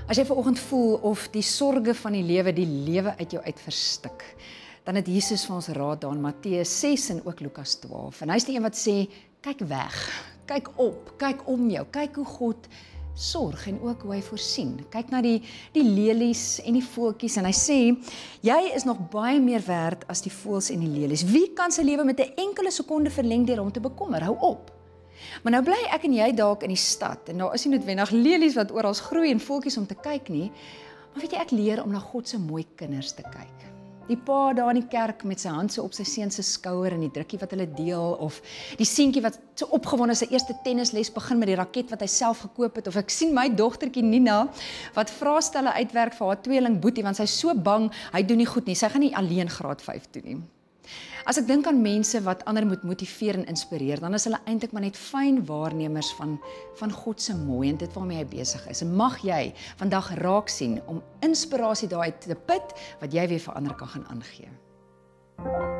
As jy vanoggend voel of die sorge van die lewe uit jou uit verstik, dan het Jesus vir ons raad daar in Matteus 6 en ook Lukas 12. En hy is die een wat sê, kyk weg, kyk op, kyk om jou, kyk hoe God sorg en ook hoe hy voorsien. Kyk na die lelies en die voeltjies en hy sê, jy is nog baie meer werd as die voëls en die lelies. Wie kan sy lewe met 'n enkele sekonde verleng deur hom te bekommer? Hou op. Maar nou bly ek en jy dalk in die stad en daar is nie noodwendig lelies wat oral groei en voeltjies om te kyk nie. Maar weet jy, ek leer om na God se mooi kinders te kyk. Die pa daar in die kerk met sy hand so op sy seun se skouer en die drukkie wat hulle deel, of die seentjie wat so opgewonde sy eerste tennisles begin met die raket wat hy self gekoop het, of ek sien my dogtertjie Nina wat vraestelle uitwerk vir haar tweeling Boetie want sy is so bang hy doen nie goed nie. Sy gaan nie alleen graad 5 doen nie. As ek dink aan mense wat ander moet motiveer en inspireer, dan is hulle eintlik maar net fyn waarnemers van God se mooi en dit waarmee hy besig is. En mag jy vandag raak sien om inspirasie daaruit te put wat jy weer vir ander kan gaan aangee.